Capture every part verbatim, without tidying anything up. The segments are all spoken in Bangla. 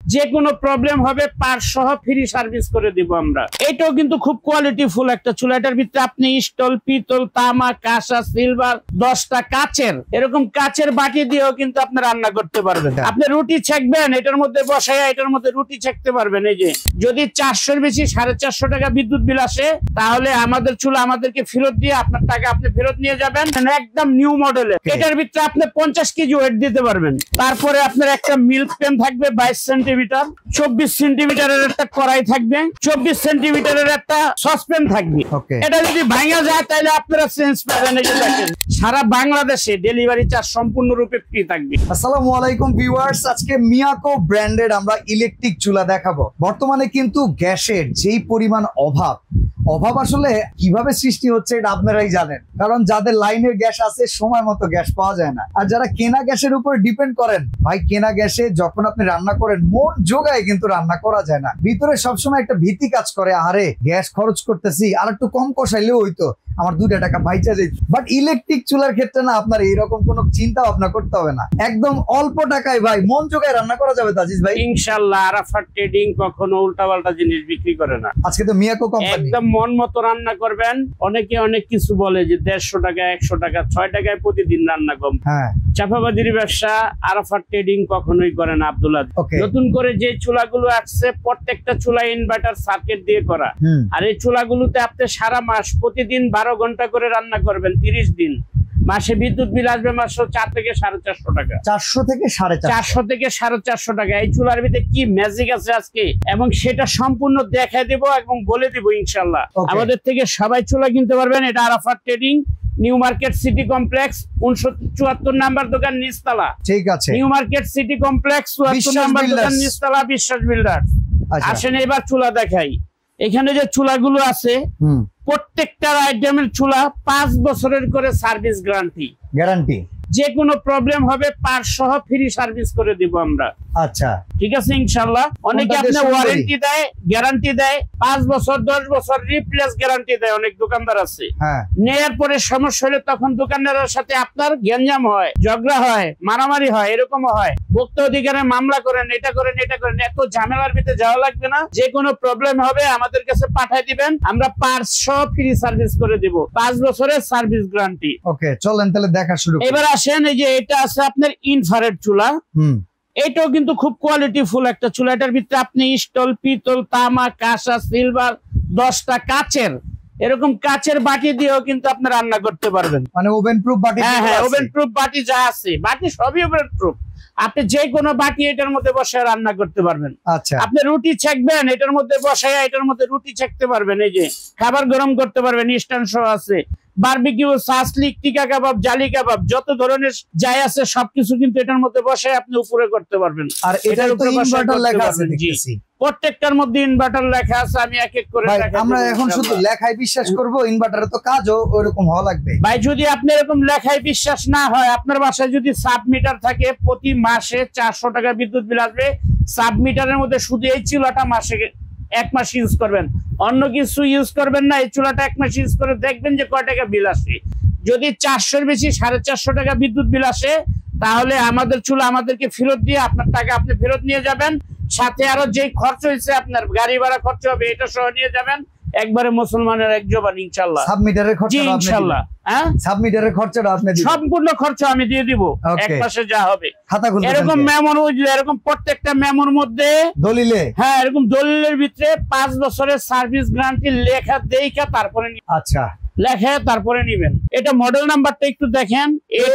যে কোনো প্রবলেম হবে পার সহ ফ্রি সার্ভিস করে দিব আমরা। এটাও কিন্তু খুব কোয়ালিটিফুল একটা চুলা। এটার ভিতরে আপনি স্টল, পিতল, তামা, কাঁসা, সিলভার, দশটা কাচের এরকম কাচের বাটি দিয়েও কিন্তু আপনি রান্না করতে পারবেন। আপনি রুটি ছেঁকবেন, এটার মধ্যে বসায় এটার মধ্যে রুটি ছেঁকতে পারবেন। এই যে যদি চারশোর বেশি সাড়ে চারশো টাকা বিদ্যুৎ বিল আসে তাহলে আমাদের চুলা আমাদেরকে ফেরত দিয়ে আপনার টাকা আপনি ফেরত নিয়ে যাবেন। একদম নিউ মডেলের। এটার ভিতরে আপনি পঞ্চাশ কেজি ওয়েট দিতে পারবেন। তারপরে আপনার একটা মিল্ক প্যান থাকবে বাইশ সেন্টিমিটার, চব্বিশ সেন্টিমিটারের একটা কড়াই থাকবে, চব্বিশ সেন্টিমিটারের একটা সসপ্যান থাকবে। এটা যদি ভাঙা যায় তাহলে আপনারা চেঞ্জ পাবেন। সারা বাংলাদেশে ডেলিভারি চার্জ সম্পূর্ণরূপে ফ্রি থাকবে। আসসালামু আলাইকুম ভিউয়ার্স, আজকে মিয়াকো ব্র্যান্ডেড আমরা ইলেকট্রিক চুলা দেখাবো। বর্তমানে কিন্তু গ্যাসের যেই পরিমাণ অভাব অভাব আসলে কিভাবে সৃষ্টি হচ্ছে এটা আপনারাই জানেন, কারণ যাদের লাইনের গ্যাস আছে সময় মতো গ্যাস পাওয়া যায় না। আর যারা কেনা গ্যাসের উপর ডিপেন্ড করেন, ভাই কেনা গ্যাসে যখন আপনি রান্না করেন মন জোগায় কিন্তু রান্না করা যায় না। ভিতরে সবসময় একটা ভীতি কাজ করে, আরে গ্যাস খরচ করতেছি আর একটু কম কষাইলেও হইতো, আমার দুটা টাকা বাইচা যেত। বাট ইলেকট্রিক চুলার ক্ষেত্রে না, আপনার এইরকম কোনো চিন্তা ভাবনা করতে হবে না। একদম অল্প টাকায় ভাই মন জোগায় রান্না করা যাবে। তাজিজ ভাই ইনশাআল্লাহ আরাফাত ট্রেডিং কখনো উল্টাপাল্টা জিনিস বিক্রি করে না। আজকে তো মিয়াকো কোম্পানি একদম মন মতো রান্না করবেন। অনেকে অনেক কিছু বলে যে দেড়শো টাকা একশো টাকা ছয় টাকায় প্রতিদিন রান্না কম। হ্যাঁ, চাপাবাজির ব্যবসা আরাফাত ট্রেডিং কখনোই করে না আব্দুল্লাহ। নতুন করে যে চুলাগুলো আসছে প্রত্যেকটা চুলা ইনভার্টার সার্কিট দিয়ে করা। আর এই চুলাগুলোতে আপনি সারা মাস প্রতিদিন বারো ঘন্টা করে রান্না করবেন, তিরিশ দিন। মাসে বিদ্যুৎ বিল আসবে মাত্র চার থেকে সাড়ে চারশো টাকা। চারশো থেকে সাড়ে চারশো থেকে সাড়ে চারশো টাকা। এই চুলার ভিতরে কি ম্যাজিক আছে আজকে, এবং সেটা সম্পূর্ণ দেখাই দেব এবং বলে দিব ইনশাল্লাহ। আমাদের থেকে সবাই চুলা কিনতে পারবেন। এটা Arafat trading, new market city complex, চুয়াত্তর নাম্বার দোকান নিচতলা। ঠিক আছে, নিউ মার্কেট সিটি কমপ্লেক্স, চুয়াত্তর নাম্বার দোকান নিচতলা, বিশ্বাস বিল্ডার। আসেন এবার চুলা দেখাই। এখানে যে চুলাগুলো আছে প্রত্যেকটা আইটেমের চুলা পাঁচ বছরের করে সার্ভিস গ্যারান্টি গ্যারান্টি যে কোনো প্রবলেম হবে পার সহ ফ্রি সার্ভিস করে দিব আমরা। আচ্ছা ঠিক আছে ইনশাআল্লাহ। অনেকে আপনি ওয়ারেন্টি দেয়, গ্যারান্টি দেয় পাঁচ বছর দশ বছর রিপ্লেস গ্যারান্টি দেয়। অনেক দোকানদার আছে, নেয়ার পরে সমস্যা হলে তখন দোকানদারের সাথে আপনার গ্যাঞ্জাম হয়, ঝগড়া হয়, মারামারি হয়, এরকম হয়। ভোক্তা অধিকারে মামলা করেন, এটা করেন এটা করেন। এত ঝামেলার ভিতরে যাওয়া লাগবে না। যে কোনো প্রবলেম হবে আমাদের কাছে পাঠিয়ে দিবেন, আমরা পার্টস সহ ফ্রি সার্ভিস করে দিব। পাঁচ বছরের সার্ভিস গ্যারান্টি। ওকে চলেন তাহলে দেখা শুরু। এবার আসেন, এই যে এটা আছে আপনার ইনফ্রারেড চুলা। হুম, এটাও কিন্তু খুব কোয়ালিটিফুল একটা চুলা। এটার ভিতরে আপনি স্টল, পিতল, তামা, কাঁসা, সিলভার, দশটা কাচের এরকম কাচের বাটি দিয়েও কিন্তু আপনি রান্না করতে পারবেন। মানে ওভেন প্রুফ বাটি। হ্যাঁ হ্যাঁ, ওভেন প্রুফ বাটি যা আছে, বাটি সবই ওভেন প্রুফ। আপনি যে কোনো বাটি এটার মধ্যে বসায় রান্না করতে পারবেন। আচ্ছা, আপনি রুটি ছেঁকবেন, এটার মধ্যে বসায় এটার মধ্যে রুটি ছেঁকতে পারবেন। এই যে খাবার গরম করতে পারবেন, স্ট্যান্ড সহ আছে। বারবিকিউ, সাসলিক, টিকা কাবাব, জালি কাবাব, যত ধরনের যাই আছে সবকিছু কিন্তু এটার মধ্যে বসে আপনি উপরে করতে পারবেন। আর এটার উপরে ইনভার্টার লেখা আছে দেখতেছি, প্রত্যেকটার মধ্যে ইনভার্টার লেখা আছে। আমি এক এক করে দেখাই। আমরা এখন শুধু লেখায় বিশ্বাস করব, ইনভার্টারে তো কাজও ওরকম হওয়া লাগবে। ভাই যদি আপনি এরকম লেখায় বিশ্বাস না হয়, আপনার বাসায় যদি সাব মিটার থাকে, প্রতি মাসে চারশো টাকা বিদ্যুৎ বিল আসবে। সাব মিটারের মধ্যে শুধু এই চুলাটা মাসে এক মাস ইউজ করবেন, অন্য কিছু ইউজ করবেন না। এই চুলাটা এক মাস ইউজ করে দেখবেন যে কয় টাকা বিল আসে। যদি চারশোর বেশি সাড়ে চারশো টাকা বিদ্যুৎ বিল আসে তাহলে আমাদের চুলা আমাদেরকে ফেরত দিয়ে আপনার টাকা আপনি ফেরত নিয়ে যাবেন। সাথে আরো যে খরচ হয়েছে আপনার গাড়ি ভাড়া খরচ হবে এটা সহ নিয়ে যাবেন। একবারে মুসলমানের এক জবান ইনশাআল্লাহ। সাবমিটারের খরচা ইনশাআল্লাহ, হ্যাঁ সাবমিটারের খরচাটা আপনি দিবেন, সম্পূর্ণ খরচ আমি দিয়ে দিব। এক মাসে যা হবে খাতাগুলো এরকম মেমোর, এরকম প্রত্যেকটা মেমোর মধ্যে দলিলে, হ্যাঁ এরকম দলিলের ভিতরে পাঁচ বছরের সার্ভিস গ্যারান্টি লেখা দেখা তারপরে। আচ্ছা, লেখা তারপরে নিবেন। এটা মডেল নাম্বারটা একটু দেখেন,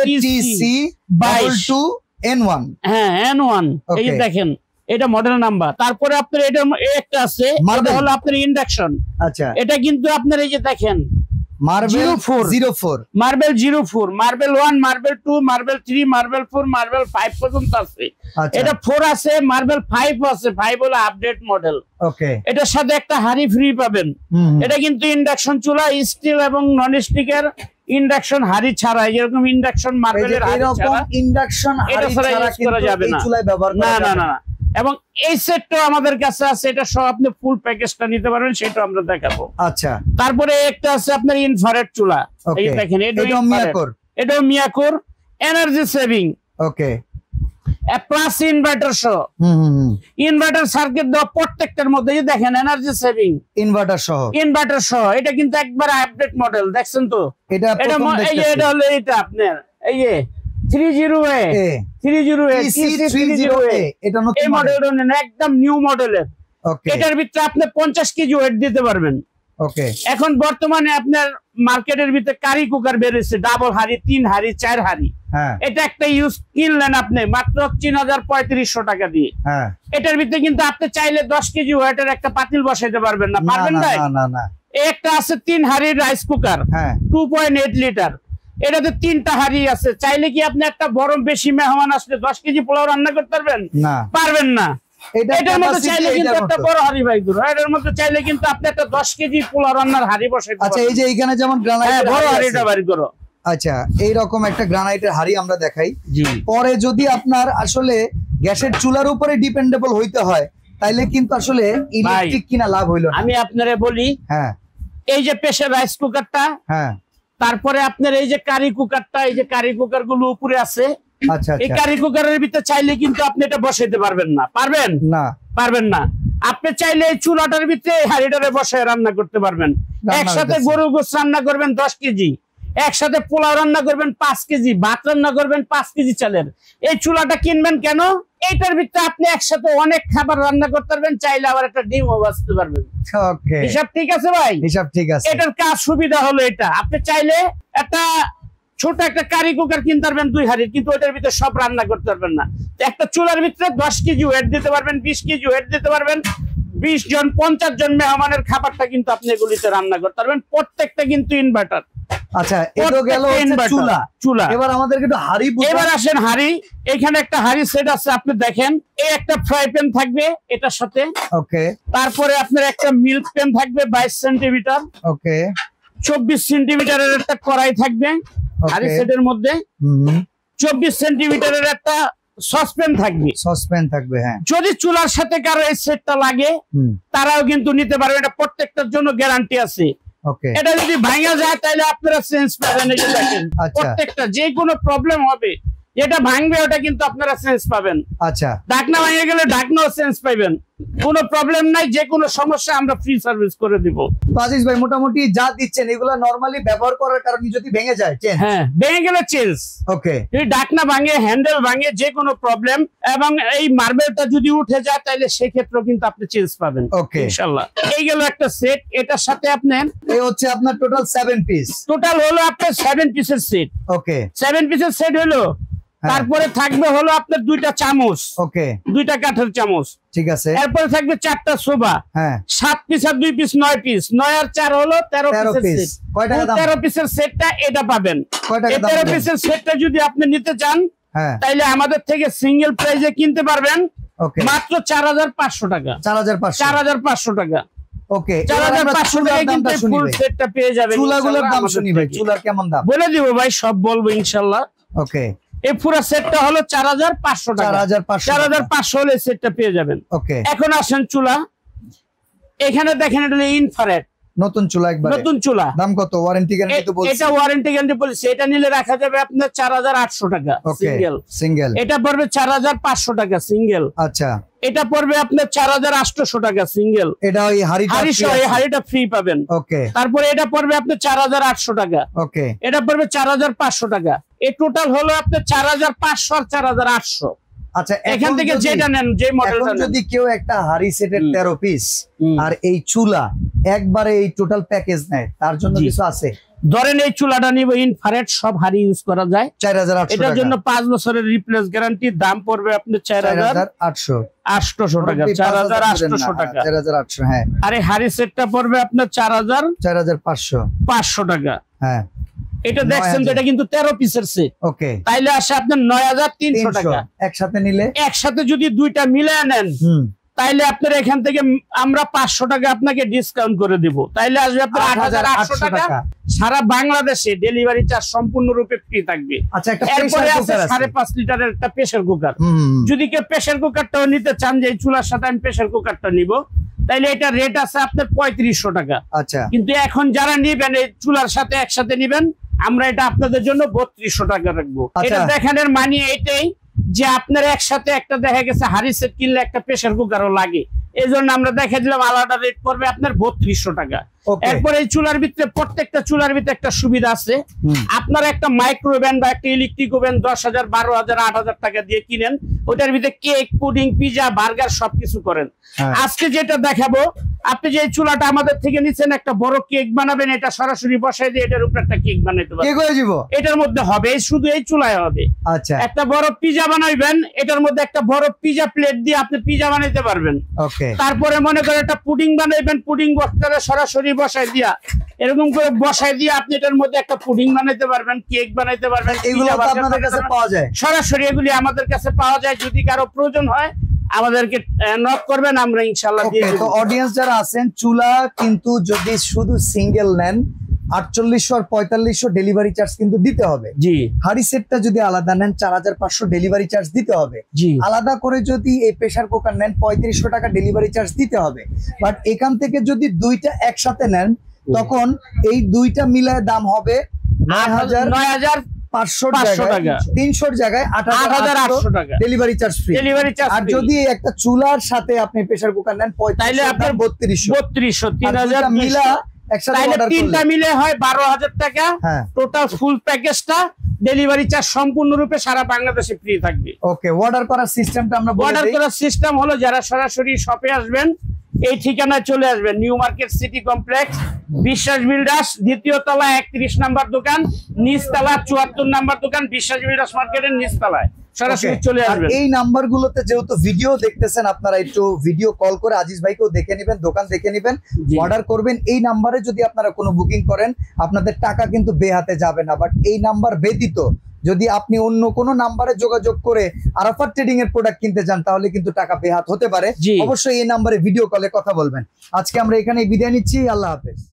এটিসি বাইশ এন ওয়ান। হ্যাঁ এন ওয়ান, এই যে দেখেন এটা মডেল নাম্বার। তারপরে আপনার এটা একটা আছে, এটা হলো আপনার ইন্ডাকশন। আচ্ছা, এটা কিন্তু আপনার এই যে দেখেন marble zero four, marble zero four, marble one, marble two, marble three, marble four, marble five পর্যন্ত আছে। এটা ফোর আছে, মার্বেল ফাইভ আছে। ফাইভ হলো আপডেট মডেল। ওকে, এটার সাথে একটা হাড়ি ফ্রি পাবেন। এটা কিন্তু ইন্ডাকশন চুলা, স্টিল এবং নন স্টিকের ইন্ডাকশন হাড়ি ছাড়া। এরকম ইন্ডাকশন মার্বেলের হাড়ি ছাড়া, ইন্ডাকশন হাড়ি ছাড়া কিন্তু এই চুলায় ব্যবহার করা যাবে না। এবং এই সেটটা আমাদের কাছে আছে, এটা সব আপনি ফুল প্যাকেজটা নিতে পারবেন, সেটা আমরা দেখাবো। আচ্ছা, তারপরে একটা আছে আপনার ইনফ্রারেড চুলা। এই দেখেন, এটাও মিয়াকোর, এটাও মিয়াকোর, এনার্জি সেভিং। ওকে, প্লাস ইনভার্টার সহ ইনভার্টার সার্কিট দেওয়া প্রত্যেকটার মধ্যে দেখেন এনার্জি সেভিং ইনভার্টার সহ ইনভার্টার সহ এটা কিন্তু একবার আপডেট মডেল দেখছেন তো এটা এই যে এটা হলো এটা আপনার এই যে three zero A three zero A three zero এ এটা নতুন মডেল একদম নিউ মডেলের এটার ভিতরে আপনি পঞ্চাশ কেজি ওয়েট দিতে পারবেন। ওকে এখন বর্তমানে আপনার মার্কেটের ভিতরে কারি কুকার বেরিয়েছে ডাবল হাড়ি তিন হাড়ি চার হাড়ি এটা একটা ইউজ কিনলেন আপনি মাত্র তিন হাজার পঁয়ত্রিশশো টাকা দিয়ে এটার ভিতরে কিন্তু আপনি চাইলে দশ কেজি ওয়েটের একটা পাতিল বসাইতে পারবেন না পারবেন ভাই একটা আছে তিন হাড়ির rice cooker two point eight litre এটাতে তিনটা হাড়ি আছে চাইলে কি আপনি একটা বড় বেশি মেহমান আসলে দশ কেজি পোলাও রান্না করতে পারবেন পারবেন না এটার মধ্যে চাইলে কিন্তু একটা বড় হাড়ি ভাই দূর এটার মধ্যে চাইলে কিন্তু আপনি একটা দশ কেজি পোলাও রান্নার হাড়ি বসাইতে পারবেন। আচ্ছা এই যে এখানে যেমন গ্রানাইট বড় হাড়িটা বাড়ি করো আচ্ছা এইরকম একটা গ্রানাইটের হাড়ি আমরা দেখাই পরে যদি আপনার আসলে গ্যাসের চুলার উপরে ডিপেন্ডেবল হইতে হয় তাইলে কিন্তু আসলে ইলেকট্রিক কিনা লাভ হইলো না। আমি আপনারে বলি হ্যাঁ এই যে প্রেসার রাইস কুকারটা হ্যাঁ তারপরে আপনার এই যে কারি কুকারটা এই যে কারি কুকার গুলো উপরে আছে আচ্ছা এই কারি কুকারের ভিতরে চাইলে কিন্তু আপনি এটা বসাইতে পারবেন না পারবেন না পারবেন না আপনি চাইলে এই চুলাটার ভিতরে হাড়িটারে বসায় রান্না করতে পারবেন একসাথে গরু গোশ রান্না করবেন দশ কেজি একসাথে পোলাও রান্না করবেন পাঁচ কেজি ভাত রান্না করবেন পাঁচ কেজি চালের এই চুলাটা কিনবেন কেন এইটার ভিতরে আপনি একসাথে অনেক খাবার রান্না করতে পারবেন চাইলে আবার একটা ডিমও বাঁচতে পারবেন। ওকে হিসাব ঠিক আছে ভাই হিসাব ঠিক আছে এটার কাজ সুবিধা হলো এটা আপনি চাইলে একটা ছোট একটা কারি কুকার কিনতে পারবেন দুই হাড়ি কিন্তু ওটার ভিতরে সব রান্না করতে পারবেন না একটা চুলার ভিতরে দশ কেজি ওয়েট দিতে পারবেন বিশ কেজি ওয়েট দিতে পারবেন বিশ জন পঞ্চাশ জন মেহমানের খাবারটা কিন্তু আপনি এগুলিতে রান্না করতে পারবেন প্রত্যেকটা কিন্তু ইনভার্টার। আচ্ছা এটা গেল চুলা চুলা এবার আমাদেরকে একটু হাড়ি এবার আসেন হাড়ি এখানে একটা হাড়ি সেট আছে আপনি দেখেন এই একটা ফ্রাই প্যান থাকবে এটার সাথে ওকে তারপরে আপনার একটা মিল্ক প্যান থাকবে বাইশ সেন্টিমিটার ওকে চব্বিশ সেন্টিমিটারের একটা কড়াই থাকবে হাড়ি সেটের মধ্যে চব্বিশ সেন্টিমিটারের একটা সসপ্যান থাকবে সসপ্যান থাকবে হ্যাঁ যদি চুলার সাথে কারো এই সেটটা লাগে তারাও কিন্তু নিতে পারবে এটা প্রত্যেকটার জন্য গ্যারান্টি আছে। ওকে এটা যদি ভাঙা যায় তাহলে আপনারা চেঞ্জ পাবেন এই যে দেখেন প্রত্যেকটা যে কোনো প্রবলেম হবে যেটা ভাঙবে ওটা কিন্তু আপনারা চেঞ্জ পাবেন। আচ্ছা ঢাকনা ভেঙে গেলে ঢাকনাও চেঞ্জ পাবেন কোনো প্রবলেম নাই যে কোনো সমস্যা আমরা ফ্রি সার্ভিস করে দিব। তো আজিজ ভাই মোটামুটি যা দিচ্ছেন এগুলা নরমালি ব্যবহার করার কারণে যদি ভেঙে যায় চেঞ্জ হ্যাঁ ভেঙে গেলে চেঞ্জ ওকে যদি ঢাকনা ভাঙে হ্যান্ডেল ভাঙে যে কোনো প্রবলেম এবং এই মার্বেলটা যদি উঠে যায় তাহলে সেই ক্ষেত্রেও কিন্তু আপনি চেঞ্জ পাবেন ওকে ইনশাআল্লাহ। এই গেল একটা সেট এটার সাথে আপনি এই হচ্ছে আপনার টোটাল সেভেন পিস টোটাল হলো আপনার সেভেন পিসের সেট ওকে সেভেন পিসের সেট হলো তারপরে থাকবে হলো আপনার দুইটা চামচ ওকে দুইটা কাঠের চামচ ঠিক আছে এরপরে থাকবে চারটা সোফা হ্যাঁ সাত পিস আর দুই পিস নয় পিস নয় আর চার হলো তেরো পিস কয় টাকা দাম তেরো পিসের সেটটা এটা পাবেন কয় টাকা দাম তেরো পিসের সেটটা যদি আপনি নিতে চান হ্যাঁ তাহলে আমাদের থেকে সিঙ্গেল প্রাইসে কিনতে পারবেন ওকে মাত্র চার হাজার পাঁচশো টাকা চার হাজার পাঁচশো চার হাজার পাঁচশো টাকা ওকে চার হাজার পাঁচশো টাকা কিন্তু ফুল সেটটা পেয়ে যাবেন। চুলাগুলোর দাম শুনি ভাই চুলার কেমন দাম বলে দিব ভাই সব বলবো ইনশাআল্লাহ। ওকে এই পুরো সেটটা হলো চার হাজার পাঁচশো টাকা চার হাজার পাঁচশো হলে সেটটা পেয়ে যাবেন। ওকে এখন আসেন চুলা এখানে দেখেন এটা ইনফ্রারেড নতুন চুলা একবার নতুন চুলা দাম কত ওয়ারেন্টি গ্যারান্টি তো বলছি এটা ওয়ারেন্টি গ্যারান্টি বলছি এটা নিলে রাখা যাবে আপনার চার হাজার আটশো টাকা সিঙ্গেল সিঙ্গেল এটা পড়বে চার হাজার পাঁচশো টাকা সিঙ্গেল আচ্ছা এটা পড়বে আপনার চার হাজার আটশো টাকা সিঙ্গেল এটা ওই হাড়িটা হাড়ি সহ এই হাড়িটা ফ্রি পাবেন ওকে তারপরে এটা পড়বে আপনার চার হাজার আটশো টাকা ওকে এটা পড়বে চার হাজার পাঁচশো টাকা এই টোটাল হলো আপনার চার হাজার পাঁচশো আর চার হাজার আটশো। আচ্ছা এখান থেকে যেটা নেন যে মডেলটা যদি কেউ একটা হাড়ি সেটের তেরো পিস আর এই চুলা একবারে এই টোটাল প্যাকেজ নেয় তার জন্য কিছু আছে ধরেন এই চুলাটা নিব ইনফ্রারেড সব হাড়ি ইউজ করা যায় চার হাজার আটশো এটার জন্য পাঁচ বছরের রিপ্লেস গ্যারান্টি দাম পড়বে আপনি চার হাজার আটশো আটশো টাকা চার হাজার আটশো টাকা চার হাজার আটশো হ্যাঁ আর এই হাড়ি সেটটা পড়বে আপনার চার হাজার চার হাজার পাঁচশো পাঁচশো টাকা হ্যাঁ এটা দেখছেন তো এটা কিন্তু তেরো পিসের সেট ওকে তাইলে আসে আপনার নয় হাজার তিনশো টাকা একসাথে নিলে একসাথে যদি দুইটা মিলে নেন তাইলে আপনার এখান থেকে আমরা পাঁচশো টাকা আপনাকে ডিসকাউন্ট করে দিব তাইলে আসবে আপনার আট হাজার আটশো টাকা সারা বাংলাদেশে ডেলিভারি চার্জ সম্পূর্ণরূপে ফ্রি থাকবে। আচ্ছা একটা এরপরে আছে সাড়ে পাঁচ লিটারের একটা প্রেসার কুকার যদি কেউ প্রেসার কুকারটাও নিতে চান যে এই চুলার সাথে আমি প্রেসার কুকারটা নিব তাইলে এটা রেট আছে আপনার পঁয়ত্রিশশো টাকা আচ্ছা কিন্তু এখন যারা নিবেন এই চুলার সাথে একসাথে নিবেন আমরা এটা আপনাদের জন্য বত্রিশশো টাকা রাখবো। এটা দেখানোর মানে এটাই যে আপনার একসাথে একটা দেখা গেছে হাড়ি সেট কিনলে একটা প্রেসার কুকারও লাগে, এই জন্য আমরা দেখা দিলাম আলাদা রেট পড়বে আপনার বত্রিশশো টাকা। এরপর এই চুলার ভিতরে প্রত্যেকটা চুলার ভিতরে একটা সুবিধা আছে, আপনার একটা মাইক্রোওভেন বা একটা ইলেকট্রিক ওভেন দশ হাজার বারো হাজার আট হাজার টাকা দিয়ে কিনেন, ওটার ভিতরে কেক পুডিং পিজা বার্গার সবকিছু করেন। আজকে যেটা দেখাবো, আপনি যে চুলাটা আমাদের থেকে নিচ্ছেন একটা বড় কেক বানাবেন, এটা সরাসরি বসাই দিয়ে এটার উপর একটা কেক বানাইতে পারবেন, এটার মধ্যে হবে শুধু এই চুলায় হবে। আচ্ছা, একটা বড় পিজা বানাইবেন, এটার মধ্যে একটা বড় পিজা প্লেট দিয়ে আপনি পিজা বানাইতে পারবেন। তারপরে মনে করেন একটা পুডিং বানাইবেন, পুডিং বক্সটারে সরাসরি বসাই দিয়া এরকম করে বসাই দিয়ে আপনি এটার মধ্যে একটা পুডিং বানাইতে পারবেন, কেক বানাইতে পারবেন। এগুলো আপনাদের কাছে পাওয়া যায় সরাসরি, এগুলি আমাদের কাছে পাওয়া যায়। যদি কারো প্রয়োজন হয় আমাদেরকে নক করবেন, আমরা ইনশাআল্লাহ দিয়ে দেব। তো অডিয়েন্স যারা আছেন, চুলা কিন্তু যদি শুধু সিঙ্গেল নেন আটচল্লিশশো আর পঁয়তাল্লিশশো ডেলিভারি চার্জ কিন্তু দিতে হবে। জি। হাড়ি সেটটা যদি আলাদা নেন চার হাজার পাঁচশো ডেলিভারি চার্জ দিতে হবে। জি। আলাদা করে যদি এই প্রেসার কুকার নেন পঁয়ত্রিশশো টাকা ডেলিভারি চার্জ দিতে হবে। বাট এখান থেকে যদি দুইটা একসাথে নেন তখন এই দুইটা মিলায় দাম হবে নয় হাজার নয় হাজার পাঁচশো টাকা, তিনশোর জায়গায় আট হাজার আটশো টাকা ডেলিভারি চার্জ ফ্রি। আর যদি একটা চুলার সাথে আপনি প্রেসার কুকার নেন তাহলে আপনার বত্রিশশো বত্রিশশো তিন হাজার মিলা তিনটা মিলে হয় বারো হাজার টাকা। টোটাল ফুল প্যাকেজটা ডেলিভারি চার্জ সম্পূর্ণরূপে সারা বাংলাদেশে ফ্রি থাকবে। ওকে, অর্ডার করার সিস্টেমটা আমরা বলে দেই। অর্ডার করার সিস্টেম হলো, যারা সরাসরি শপে আসবেন এই ঠিকানায় চলে আসবেন, নিউ মার্কেট সিটি কমপ্লেক্স, বিশ্বাস বিল্ডার্স দ্বিতীয় তলা একত্রিশ নাম্বার দোকান, নিচতলা চুয়াত্তর নাম্বার দোকান, বিশ্বাস বিল্ডার্স মার্কেটের নিচতলায় সরাসরি চলে আসবেন। এই নাম্বারগুলোতে যেহেতু ভিডিও দেখতেছেন আপনারা একটু ভিডিও কল করে আজিজ ভাইকেও দেখে নেবেন, দোকান দেখে নেবেন, অর্ডার করবেন। এই নাম্বারে যদি আপনারা কোনো বুকিং করেন আপনাদের টাকা কিন্তু বেহাতে যাবে না। বাট এই নাম্বার ব্যতীত যদি আপনি অন্য কোনো নাম্বারে যোগাযোগ করে আরাফাত ট্রেডিং এর প্রোডাক্ট কিনতে চান তাহলে কিন্তু টাকা বেহাত হতে পারে। অবশ্যই এই নাম্বারে ভিডিও কলে কথা বলবেন। আজকে আমরা এখানে বিদায় নিচ্ছি, আল্লাহ হাফেজ।